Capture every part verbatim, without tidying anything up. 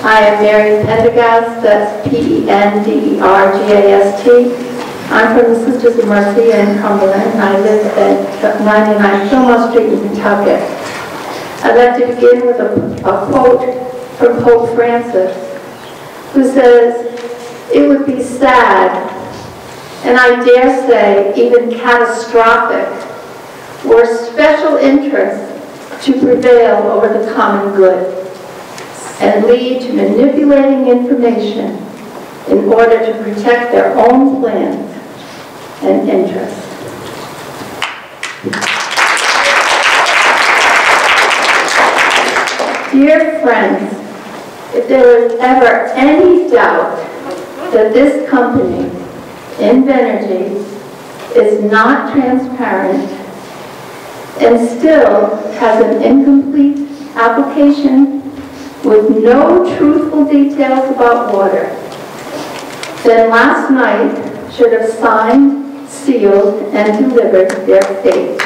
I am Mary Pendergast, that's P E N D E R G A S T. I'm from the Sisters of Mercy in Cumberland, and I live at ninety-nine Fillmore Street in Pawtucket. I'd like to begin with a, a quote from Pope Francis, who says, "It would be sad, and I dare say even catastrophic, were special interests to prevail over the common good and lead to manipulating information in order to protect their own plans and interests." Dear friends, if there was ever any doubt that this company, Invenergy, is not transparent and still has an incomplete application with no truthful details about water, then last night should have signed, sealed, and delivered their fate.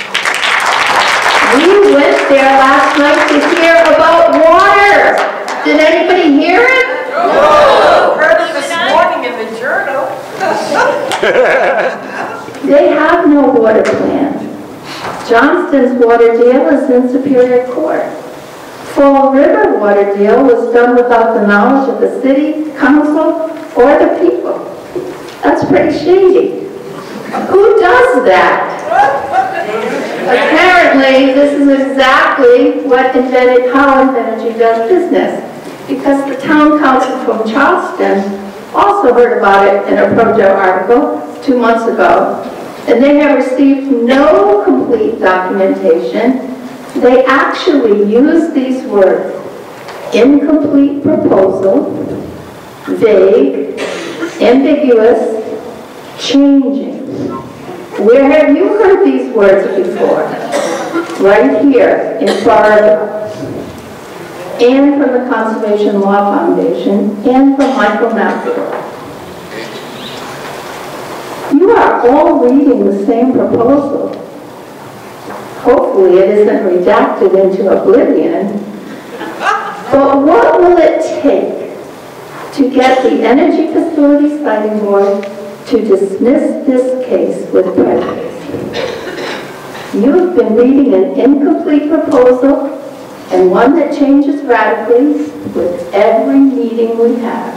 We went there last night to hear about water. Did anybody hear it? No. Heard it this morning in the journal. They have no water plan. Johnston's water deal is in Superior Court. Fall River water deal was done without the knowledge of the city, council, or the people. That's pretty shady. Who does that? Apparently, this is exactly what invented, how Invenergy does business, because the town council from Charleston also heard about it in a Projo article two months ago, and they have received no complete documentation. They actually use these words: incomplete proposal, vague, ambiguous, changing. Where have you heard these words before? Right here in Florida, and from the Conservation Law Foundation, and from Michael McAvoy. You are all reading the same proposal. Hopefully it isn't redacted into oblivion. But what will it take to get the Energy Facility Siting Board to dismiss this case with prejudice? You have been reading an incomplete proposal and one that changes radically with every meeting we have.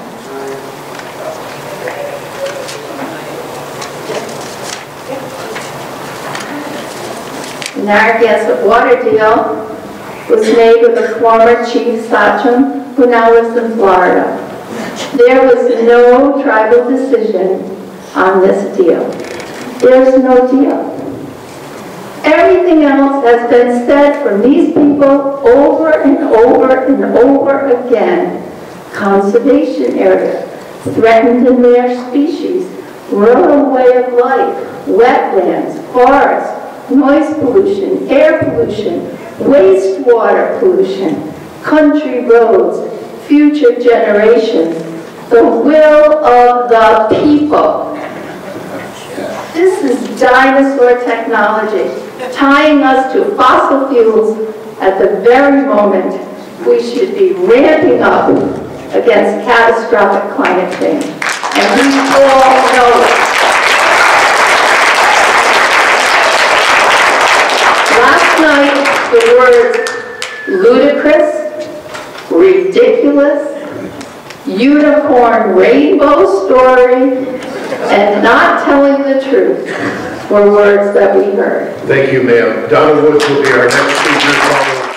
The Narragansett water deal was made with a former chief sachem who now lives in Florida. There was no tribal decision on this deal. There's no deal. Everything else has been said from these people over and over and over again. Conservation area, threatened and rare species, rural way of life, wetlands, forests, noise pollution, air pollution, wastewater pollution, country roads, future generations, the will of the people. This is dinosaur technology, tying us to fossil fuels at the very moment we should be ramping up against catastrophic climate change. And we all know it. Last night, the words ludicrous, ridiculous, unicorn rainbow story, and not telling the truth were words that we heard. Thank you, ma'am. Donna Woods will be our next speaker.